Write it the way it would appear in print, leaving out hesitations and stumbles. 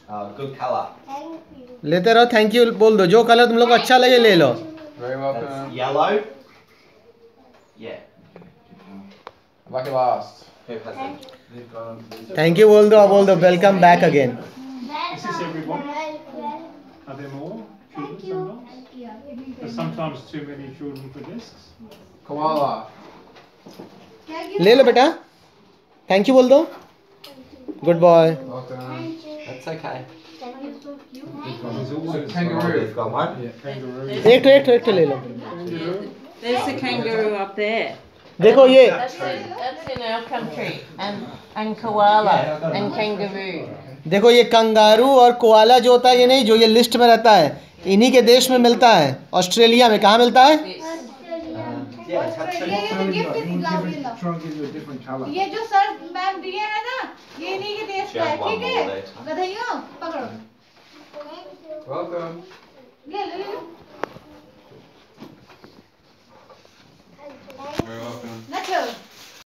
Good color. लेते रहो, thank you बोल दो, जो कलर तुम लोग को अच्छा लगे ले लो. Very welcome. That's yellow. Yeah. Lucky last. Who has it? Thank you बोल दो, welcome back again. Is this everyone? Are there more children sometimes? There's sometimes too many children for desks. Koala. ले लो बेटा, thank you बोल दो. Good boy. Welcome. That's okay. Kangaroo. We've got one. Yeah, kangaroo. एक तो ले लो. There's a kangaroo up there. देखो ये That's in our country. And koala and kangaroo. देखो, ये कंगारू और कोआला जो होता है, ये नहीं, जो ये लिस्ट में रहता है, इन्हीं के देश में मिलता है. ऑस्ट्रेलिया में कहाँ मिलता है? Yeah, touch it. ये जो सर मैम दिए हैं ना, ये इन्हीं के देश का है, ठीक है? गधइयों पकड़ो. Welcome. ले ले ले.